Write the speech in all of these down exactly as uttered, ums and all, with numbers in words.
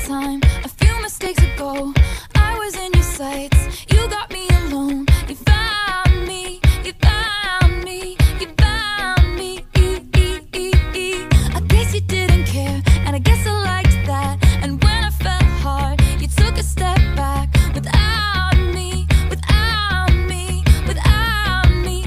time, a few mistakes ago, I was in your sights. You got me alone. You found me. You found me. You found me. I guess you didn't care, and I guess I liked that. And when I felt hard, you took a step back. Without me, without me, without me.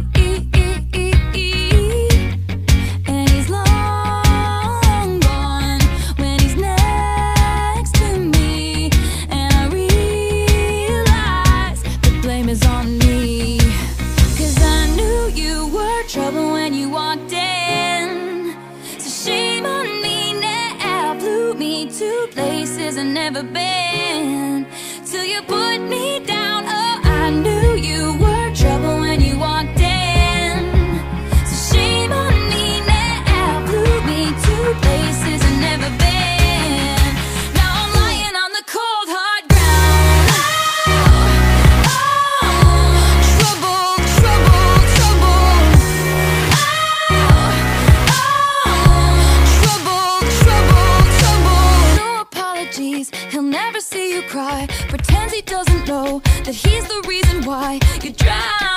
And he's long gone when he's next to me. And I realize the blame is on me. Cause I knew you were trouble when you walked in. So shame on me now, blew me to places I've never been. Till you put me down, oh, I knew you were trouble when you walked in. So shame on me now, blew me to places I've never been. Now I'm lying on the cold hard ground. Oh, oh, trouble, trouble, trouble. Oh, oh, trouble, trouble, trouble. No apologies, he'll never see you cry. Pretends he doesn't know that he's the reason why you drive